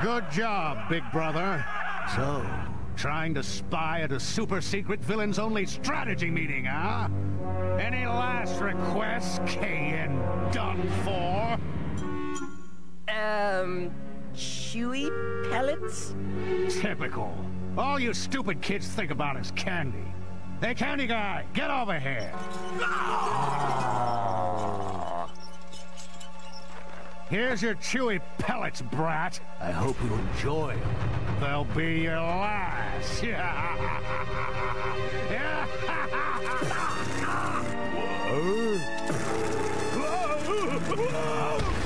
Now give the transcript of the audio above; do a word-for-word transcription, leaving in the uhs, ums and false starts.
Good job, big brother. So, trying to spy at a super-secret villains-only strategy meeting, huh? Any last requests, K N done for? Um, chewy pellets? Typical. All you stupid kids think about is candy. Hey, candy guy, get over here. Here's your chewy pellets, brat. I hope you enjoy them. They'll be your last. Whoa.